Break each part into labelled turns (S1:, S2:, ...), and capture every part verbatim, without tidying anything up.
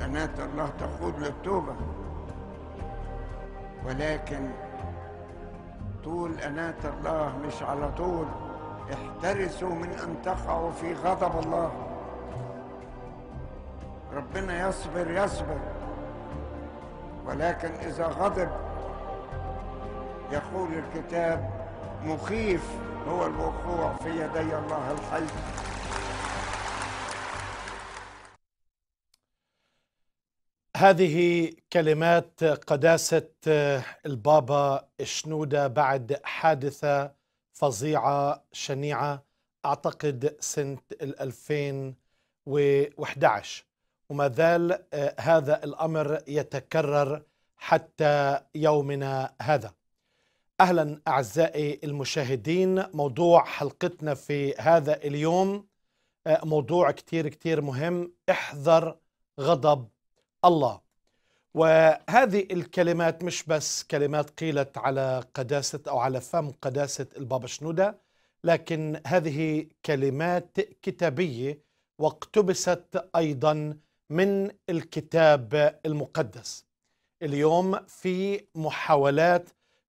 S1: أناة الله تقود للتوبة، ولكن طول أناة الله مش على طول. احترسوا من أن تقعوا في غضب الله. ربنا يصبر يصبر، ولكن إذا غضب يقول الكتاب مخيف هو الوقوع في يدي الله الحي.
S2: هذه كلمات قداسة البابا شنودة بعد حادثة فظيعة شنيعة أعتقد سنة ألفين وإحدى عشر، وما زال هذا الأمر يتكرر حتى يومنا هذا. أهلا أعزائي المشاهدين، موضوع حلقتنا في هذا اليوم موضوع كتير كتير مهم: احذر غضب الله. وهذه الكلمات مش بس كلمات قيلت على قداسة أو على فم قداسة البابا شنودة، لكن هذه كلمات كتابية واقتبست أيضا من الكتاب المقدس. اليوم في محاولات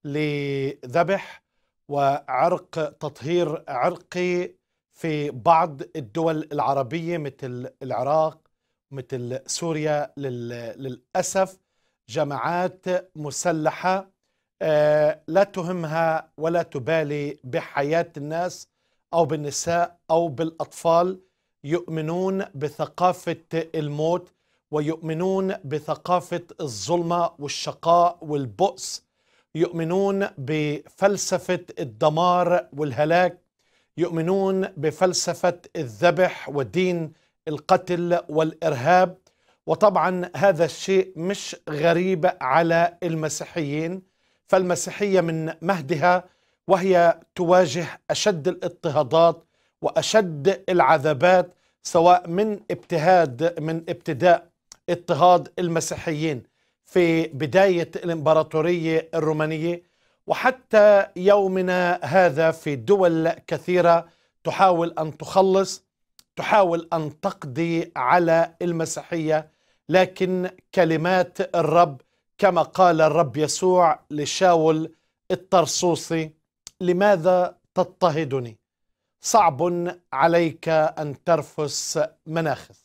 S2: لذبح وعرق تطهير عرقي في بعض الدول العربية مثل العراق مثل سوريا. للأسف جماعات مسلحة لا تهمها ولا تبالي بحياة الناس أو بالنساء أو بالأطفال، يؤمنون بثقافة الموت ويؤمنون بثقافة الظلمة والشقاء والبؤس، يؤمنون بفلسفة الدمار والهلاك، يؤمنون بفلسفة الذبح ودين القتل والإرهاب. وطبعا هذا الشيء مش غريب على المسيحيين، فالمسيحية من مهدها وهي تواجه أشد الاضطهادات وأشد العذابات، سواء من ابتهاد من ابتداء اضطهاد المسيحيين في بداية الإمبراطورية الرومانية، وحتى يومنا هذا في دول كثيرة تحاول أن تخلص، تحاول أن تقضي على المسيحية. لكن كلمات الرب كما قال الرب يسوع لشاول الطرسوسي: لماذا تضطهدني؟ صعب عليك أن ترفس مناخس.